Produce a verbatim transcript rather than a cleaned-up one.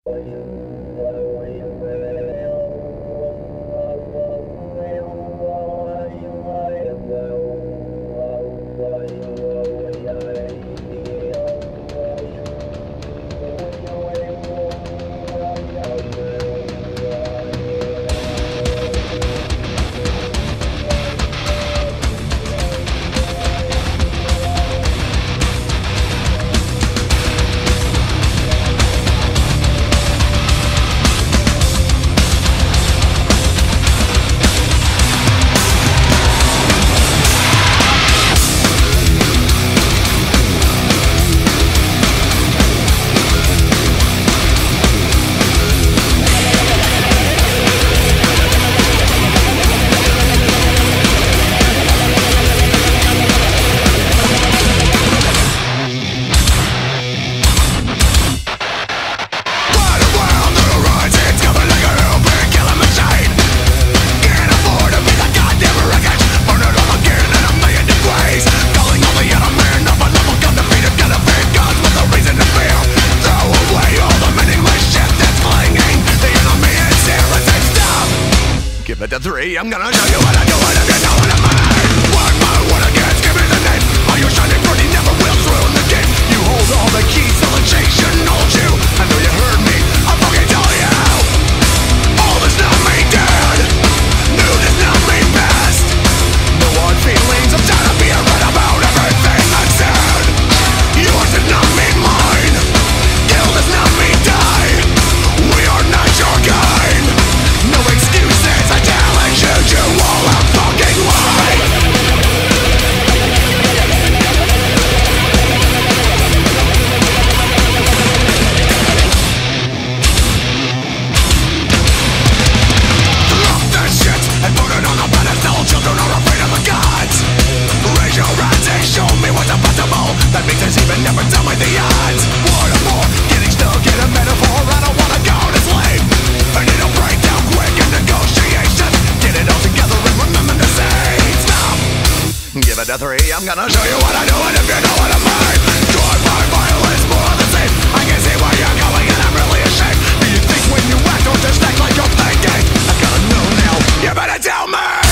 Give it to three, I'm gonna show you what I do, what I get, now what I made. One by one against, give me the name. All your shining fruity never will ruin the game. You hold all the keys till the chain shouldn't hold you. I know you heard me, I'm fucking telling you. All does not mean dead. New does not mean best. No hard feelings, I'm tired of being right about everything I said. Yours does not mean mine. Kill does not mean die. We are not your kind. No excuses, I challenge you to all our fucking life. Drop that shit and put it on a pedestal. Children are afraid of the gods. Raise your hands and show me what's impossible. That makes us even never tell me the odds. What a bore, getting stuck in a metaphor. I don't wanna go to sleep. I need a breakdown quick in negotiations. Get it all together and remember to say stop. Give it a three, I'm gonna show you what I do. And if you know what I mean, drive-by violence, more of the same. I can see where you're going and I'm really ashamed. Do you think when you act or just act like you're thinking? I gotta know now, you better tell me.